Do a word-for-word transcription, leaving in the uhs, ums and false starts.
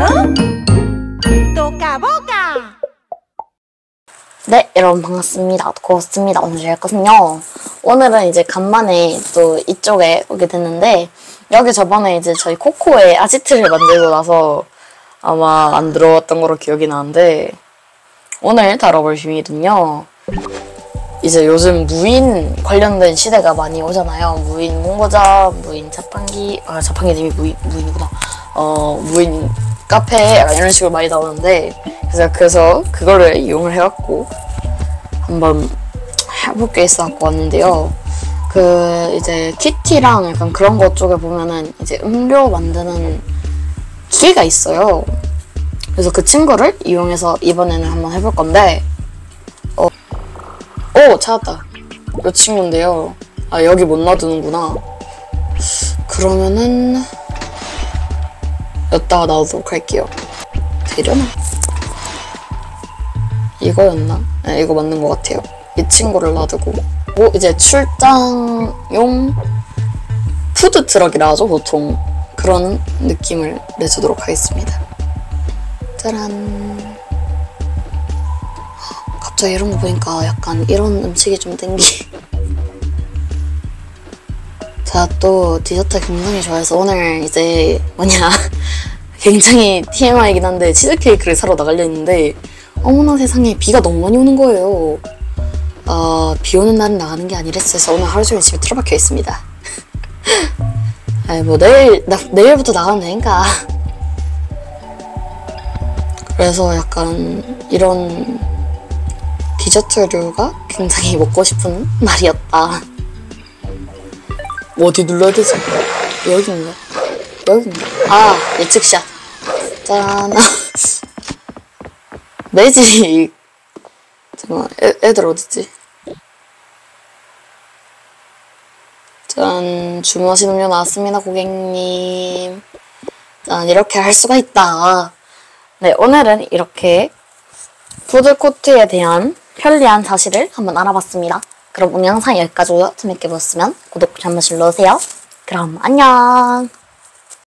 Toca boca. 네, 여러분 반갑습니다. 고맙습니다. 오늘 할 것은요. 오늘은 이제 간만에 또 이쪽에 오게 됐는데 여기 저번에 이제 저희 코코의 아지트를 만들고 나서 아마 안 들어왔던 거로 기억이 나는데 오늘 다뤄볼 비밀은요. 이제 요즘 무인 관련된 시대가 많이 오잖아요. 무인 문고자, 무인 자판기, 아 자판기님이 무인, 무인이구나. 어 무인 카페 약간 이런 식으로 많이 나오는데 그래서 그래서 그거를 이용을 해갖고 한번 해볼 게 있어갖고 왔는데요. 그 이제 키티랑 약간 그런 것 쪽에 보면은 이제 음료 만드는 기계가 있어요. 그래서 그 친구를 이용해서 이번에는 한번 해볼 건데 어, 오 찾았다. 이 친구인데요. 아 여기 못 놔두는구나. 그러면은 여기다가 놔두도록 할게요. 되려나? 이거였나? 네, 이거 맞는 것 같아요. 이 친구를 놔두고 뭐 이제 출장용 푸드트럭이라 하죠 보통. 그런 느낌을 내주도록 하겠습니다. 짜란. 갑자기 이런 거 보니까 약간 이런 음식이 좀 땡기. 제가 또 디저트 굉장히 좋아해서 오늘 이제 뭐냐 굉장히 티엠아이이긴 한데 치즈케이크를 사러 나가려 했는데 어머나 세상에 비가 너무 많이 오는 거예요. 어, 비 오는 날은 나가는 게 아니랬어서 오늘 하루 종일 집에 틀어박혀 있습니다. 아이 뭐 내일 나, 내일부터 나가면 되니까. 그래서 약간 이런 디저트류가 굉장히 먹고 싶은 날이었다. 뭐 어디 눌러야 되지? 여기인가? 여기인가? 아 예측샷. 짠. 매직. 잠깐만 애, 애들 어딨지? 짠. 주문하신 음료 나왔습니다 고객님. 짠. 이렇게 할 수가 있다. 네 오늘은 이렇게 푸드코트에 대한 편리한 사실을 한번 알아봤습니다. 그럼 오늘 영상 여기까지고요. 재밌게 보셨으면 구독 한 번씩 눌러주세요. 그럼 안녕.